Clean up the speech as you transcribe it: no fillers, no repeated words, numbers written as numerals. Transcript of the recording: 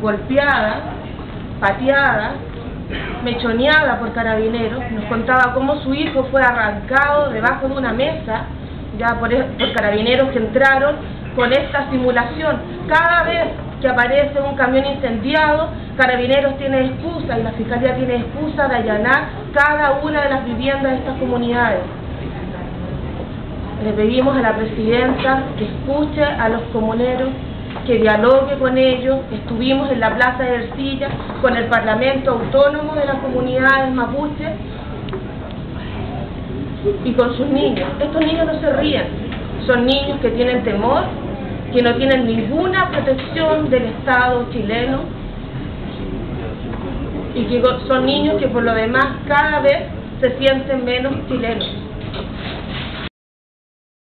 golpeada, pateada, mechoneada por carabineros. Nos contaba cómo su hijo fue arrancado debajo de una mesa ya por carabineros que entraron con esta simulación. Cada vez que aparece un camión incendiado, Carabineros tiene excusa y la Fiscalía tiene excusa de allanar cada una de las viviendas de estas comunidades. Le pedimos a la Presidenta que escuche a los comuneros, que dialogue con ellos. Estuvimos en la Plaza de Ercilla con el Parlamento Autónomo de las Comunidades Mapuche y con sus niños. Estos niños no se ríen, son niños que tienen temor, que no tienen ninguna protección del Estado chileno y que son niños que por lo demás cada vez se sienten menos chilenos.